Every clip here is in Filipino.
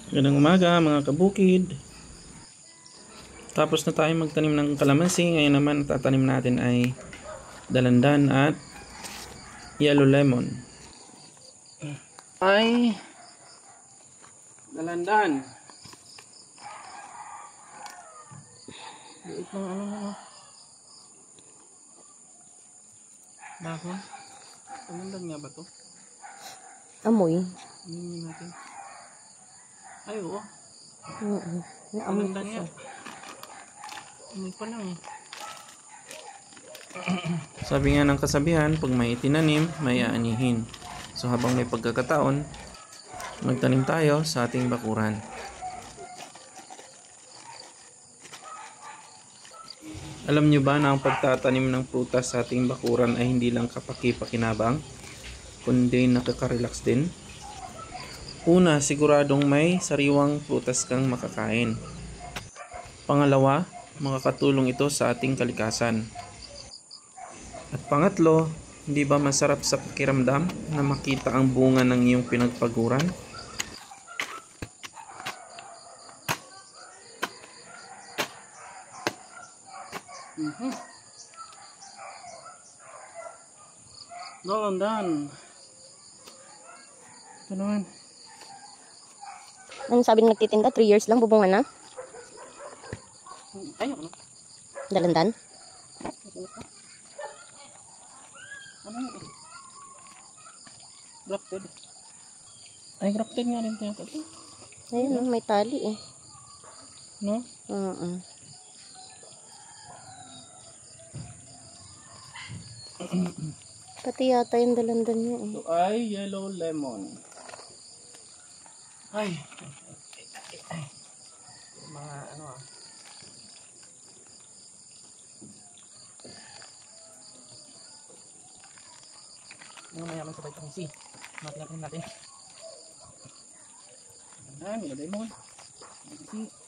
Magandang umaga mga kabukid. Tapos na tayo magtanim ng kalamansi. Ngayon naman tatanim natin ay dalandan at yellow lemon. Ay dalandan. Liit ng ano. Dahon. Dalandan nga ba to? Amoy. Amoy natin. Ay oo. Amoy Dalandan nga. Amoy pa lang. Sabi nga ng kasabihan, pag may itinanim, may aanihin. So habang may pagkakataon, magtanim tayo sa ating bakuran. Alam nyo ba na ang pagtatanim ng prutas sa ating bakuran ay hindi lang kapaki-pakinabang, kundi nakaka-relax din? Una, siguradong may sariwang prutas kang makakain. Pangalawa, makakatulong ito sa ating kalikasan. At pangatlo, hindi ba masarap sa pakiramdam na makita ang bunga ng iyong pinagpaguran? Dalandan. Ito naman. Ano sabi ng nagtitinda? 3 years lang bubunga na? Ay, ano? Dalandan? Ano yun? Grafted. Ay, grafted nga rin kaya ito. Ayun, may tali eh. No? Pati yata yung dalandan niya eh. Ito ay yellow lemon. Ay. Mga ano ah. Ano mayaman sa vitamin C. Natin natin. Ayan, yellow lemon. Vitamin C.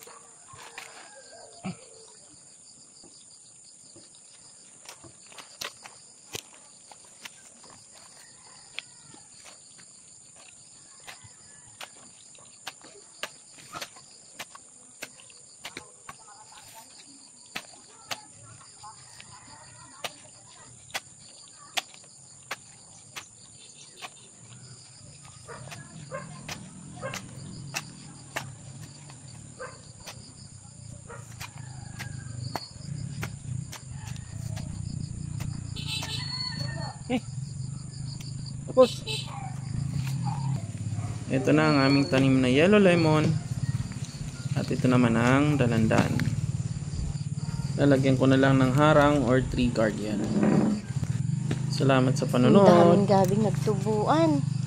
Tapos, ito na ang aming tanim na yellow lemon at ito naman ang dalandan. Lalagyan ko na lang ng harang or tree guard yan. Salamat sa Ang daming panonood. gabing nagtubuan.